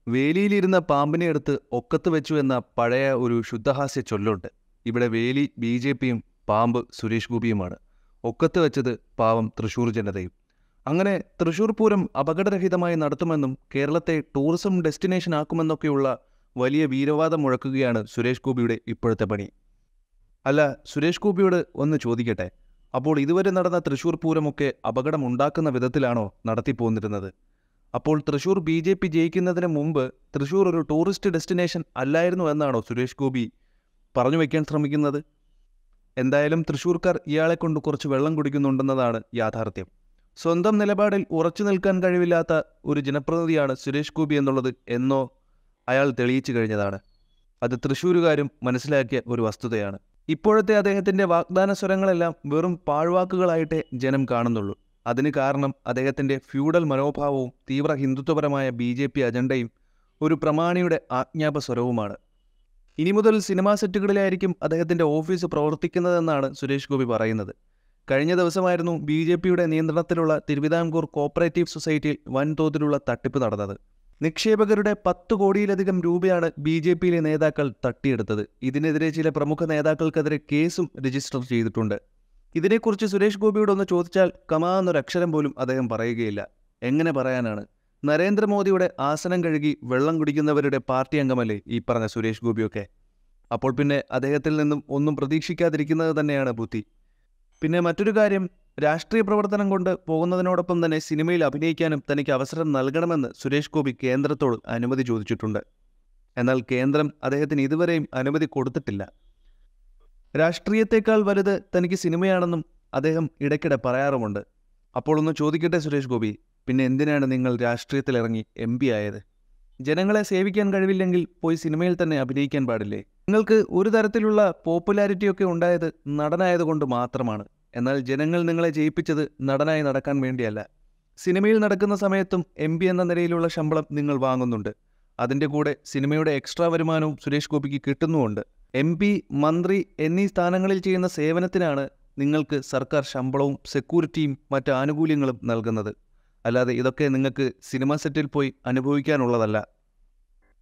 വേലിയിലിരുന്ന പാമ്പിനെ എടുത്ത് ഒക്കത്ത് വെച്ചു എന്ന പഴയ ഒരു ശുദ്ധഹാസ്യ ചൊല്ലുണ്ട്. ഇവിടെ വേലി ബി.ജെ.പിയും പാമ്പ് സുരേഷ് ഗോപിയുമാണ്. ഒക്കത്ത് വെച്ചത് പാവം തൃശൂർ ജനതയും. അങ്ങനെ തൃശൂർ പൂരം അപകടരഹിതമായി നടത്തുമെന്നും കേരളത്തെ ടൂറിസം ഡെസ്റ്റിനേഷൻ ആക്കുമെന്നൊക്കെയുള്ള വലിയ വീരവാദം മുഴക്കുകയാണ് സുരേഷ് ഗോപിയുടെ ഇപ്പോഴത്തെ പണി. അല്ല, സുരേഷ് ഗോപിയോട് ഒന്ന് ചോദിക്കട്ടെ, അപ്പോൾ ഇതുവരെ നടന്ന തൃശൂർ പൂരമൊക്കെ അപകടമുണ്ടാക്കുന്ന വിധത്തിലാണോ നടത്തിപ്പോന്നിരുന്നത്? അപ്പോൾ തൃശൂർ ബി.ജെ.പി ജയിക്കുന്നതിന് മുമ്പ് തൃശൂർ ഒരു ടൂറിസ്റ്റ് ഡെസ്റ്റിനേഷൻ അല്ലായിരുന്നു എന്നാണോ സുരേഷ് ഗോപി പറഞ്ഞു വയ്ക്കാൻ ശ്രമിക്കുന്നത്? എന്തായാലും തൃശൂർക്കാർ ഇയാളെ കൊണ്ട് കുറച്ച് വെള്ളം കുടിക്കുന്നുണ്ടെന്നതാണ് യാഥാർത്ഥ്യം. സ്വന്തം നിലപാടിൽ ഉറച്ചു നിൽക്കാൻ കഴിവില്ലാത്ത ഒരു ജനപ്രതിനിധിയാണ് സുരേഷ് ഗോപി എന്നുള്ളത് എന്നോ അയാൾ തെളിയിച്ചു കഴിഞ്ഞതാണ്. അത് തൃശ്ശൂരുകാരും മനസ്സിലാക്കിയ ഒരു വസ്തുതയാണ്. ഇപ്പോഴത്തെ അദ്ദേഹത്തിൻ്റെ വാഗ്ദാന സ്വരങ്ങളെല്ലാം വെറും പാഴ്വാക്കുകളായിട്ടേ ജനം കാണുന്നുള്ളൂ. അതിന് കാരണം അദ്ദേഹത്തിൻ്റെ ഫ്യൂഡൽ മനോഭാവവും തീവ്ര ഹിന്ദുത്വപരമായ ബി.ജെ.പി അജണ്ടയും ഒരു പ്രമാണിയുടെ ആജ്ഞാപസ്വരവുമാണ്. ഇനി മുതൽ സിനിമാ സെറ്റുകളിലായിരിക്കും അദ്ദേഹത്തിൻ്റെ ഓഫീസ് പ്രവർത്തിക്കുന്നതെന്നാണ് സുരേഷ് ഗോപി പറയുന്നത്. കഴിഞ്ഞ ദിവസമായിരുന്നു ബി.ജെ.പിയുടെ നിയന്ത്രണത്തിലുള്ള തിരുവിതാംകൂർ കോപ്പറേറ്റീവ് സൊസൈറ്റിയിൽ വൻതോതിലുള്ള തട്ടിപ്പ് നടന്നത്. നിക്ഷേപകരുടെ 10 കോടിയിലധികം രൂപയാണ് ബി.ജെ.പിയിലെ നേതാക്കൾ തട്ടിയെടുത്തത്. ഇതിനെതിരെ ചില പ്രമുഖ നേതാക്കൾക്കെതിരെ കേസും രജിസ്റ്റർ ചെയ്തിട്ടുണ്ട്. ഇതിനെക്കുറിച്ച് സുരേഷ് ഗോപിയോടൊന്ന് ചോദിച്ചാൽ കമാ എന്നൊരക്ഷരം പോലും അദ്ദേഹം പറയുകയില്ല. എങ്ങനെ പറയാനാണ്? നരേന്ദ്രമോദിയുടെ ആസനം കഴുകി വെള്ളം കുടിക്കുന്നവരുടെ പാർട്ടി അംഗമല്ലേ ഈ പറഞ്ഞ സുരേഷ് ഗോപിയൊക്കെ? അപ്പോൾ പിന്നെ അദ്ദേഹത്തിൽ നിന്നും ഒന്നും പ്രതീക്ഷിക്കാതിരിക്കുന്നത് തന്നെയാണ് ബുദ്ധി. പിന്നെ മറ്റൊരു കാര്യം, രാഷ്ട്രീയ പ്രവർത്തനം കൊണ്ട് പോകുന്നതിനോടൊപ്പം തന്നെ സിനിമയിൽ അഭിനയിക്കാനും തനിക്ക് അവസരം നൽകണമെന്ന് സുരേഷ് ഗോപി കേന്ദ്രത്തോട് അനുമതി ചോദിച്ചിട്ടുണ്ട്. എന്നാൽ കേന്ദ്രം അദ്ദേഹത്തിന് ഇതുവരെയും അനുമതി കൊടുത്തിട്ടില്ല. രാഷ്ട്രീയത്തെക്കാൾ വലുത് തനിക്ക് സിനിമയാണെന്നും അദ്ദേഹം ഇടയ്ക്കിടെ പറയാറുമുണ്ട്. അപ്പോൾ ഒന്ന് ചോദിക്കട്ടെ സുരേഷ് ഗോപി, പിന്നെ എന്തിനാണ് നിങ്ങൾ രാഷ്ട്രീയത്തിലിറങ്ങി MP ആയത്? ജനങ്ങളെ സേവിക്കാൻ കഴിവില്ലെങ്കിൽ പോയി സിനിമയിൽ തന്നെ അഭിനയിക്കാൻ പാടില്ലേ? നിങ്ങൾക്ക് ഒരു തരത്തിലുള്ള പോപ്പുലാരിറ്റിയൊക്കെ ഉണ്ടായത് നടനായതുകൊണ്ട് മാത്രമാണ്. എന്നാൽ ജനങ്ങൾ നിങ്ങളെ ജയിപ്പിച്ചത് നടനായി നടക്കാൻ വേണ്ടിയല്ല. സിനിമയിൽ നടക്കുന്ന സമയത്തും MP എന്ന നിലയിലുള്ള ശമ്പളം നിങ്ങൾ വാങ്ങുന്നുണ്ട്. അതിൻ്റെ കൂടെ സിനിമയുടെ എക്സ്ട്രാ വരുമാനവും സുരേഷ് ഗോപിക്ക് കിട്ടുന്നുമുണ്ട്. MP, മന്ത്രി എന്നീ സ്ഥാനങ്ങളിൽ ചെയ്യുന്ന സേവനത്തിനാണ് നിങ്ങൾക്ക് സർക്കാർ ശമ്പളവും സെക്യൂരിറ്റിയും മറ്റ് ആനുകൂല്യങ്ങളും നൽകുന്നത്. അല്ലാതെ ഇതൊക്കെ നിങ്ങൾക്ക് സിനിമാ സെറ്റിൽ പോയി അനുഭവിക്കാനുള്ളതല്ല.